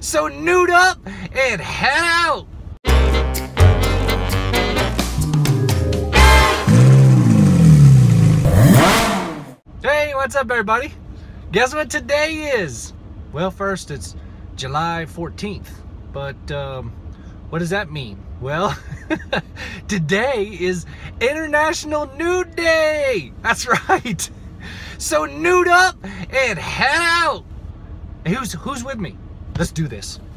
So nude up and head out. Hey, what's up everybody? Guess what today is? Well, first it's July 14th, but what does that mean? Well, today is International Nude Day. That's right. So nude up and head out. Hey, who's with me? Let's do this.